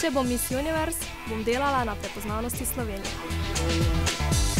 Če bom Miss Universe, bom delala na prepoznavnosti Slovenije.